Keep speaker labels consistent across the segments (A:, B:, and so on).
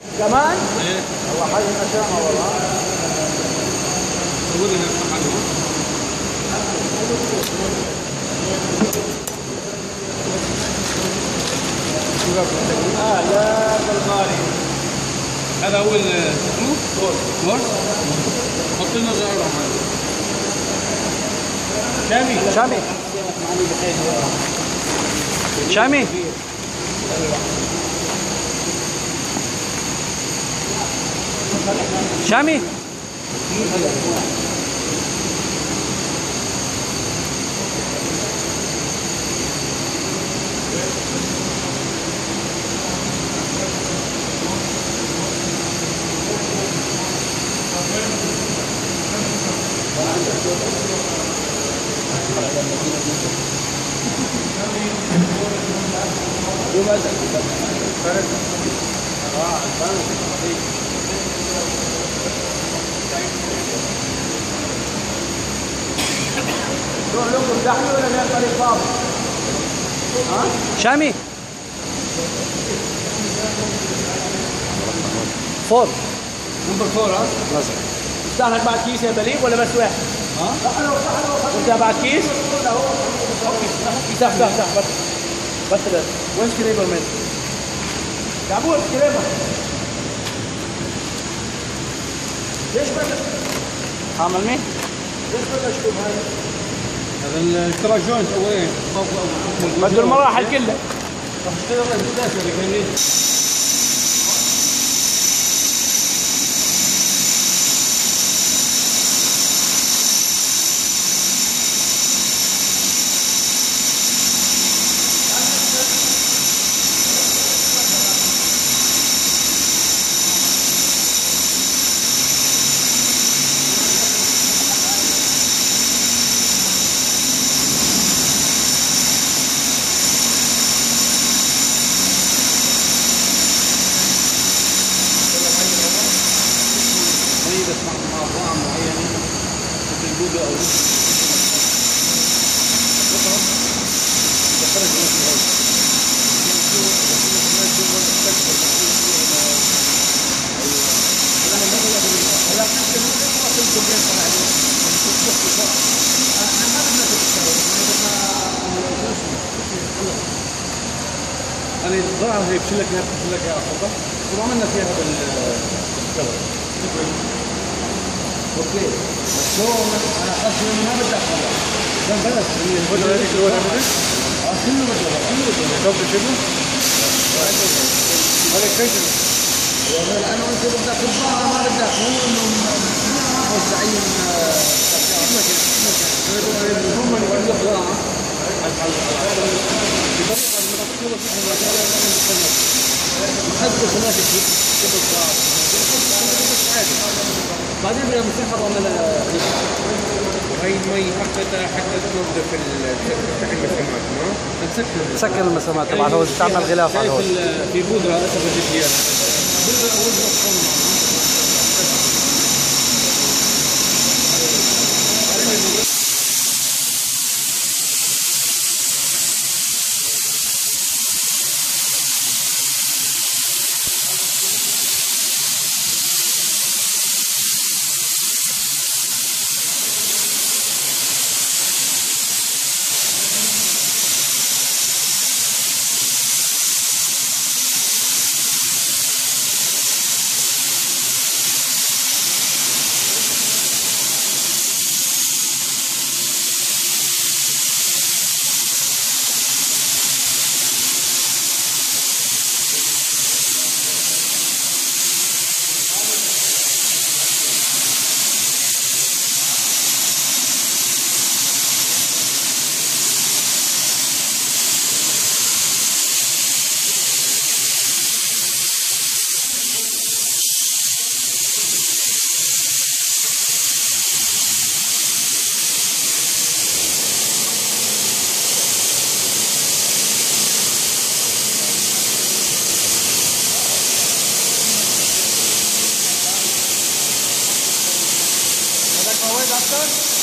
A: كمان؟
B: ايه
A: والله حجم شامة والله.
B: سوي لنا حاجه.
A: لا بالغالي.
B: هذا هو اسمه كورس. حط لنا غيره معنا.
A: شامي شامي شامي روح لكم زحمه ولا من الطريق فاضي؟ ها؟ شامي فور
B: نمبر 4 ها؟
A: مثلا تستاهلك بعد كيس يا بليغ ولا بس واحد؟
B: ها؟
A: انت بعد كيس؟ سح بس وين سكريبر من؟ دعبور سكريبر ليش بدك؟ عامل مين؟ ليش بدك تشوف هاي؟
B: هذا الترا جوينت اولين
A: بده المراحل كلها.
B: راح اشتغل اساسا فاهمني؟ مع أوضاع معينة مثل الجودة أو تخرج من الغاز. أنا الظاهر هي بشلك يا أخوة وعملنا فيها بالكبر. اوكي بس هو انا قصدي انه ما بدك خلاص ده بلد اللي هذيك الورقه بدك كله بدك طب شنو؟ هذا كيف لانه انت بدك الظاهر ما بدك هو انه موزعين هم اللي بدهم زراعه بطريقه محدد هناك بعدين بدنا مساحه ضمن هاي المي حتى تنظف تفتح المسامات ما
A: سكر المسامات تبع الهوز تعمل غلاف على الهوز.
B: في بودره اسف بديش بودره او بودره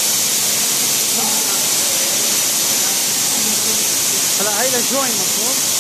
A: هلا هي الجوين مفروض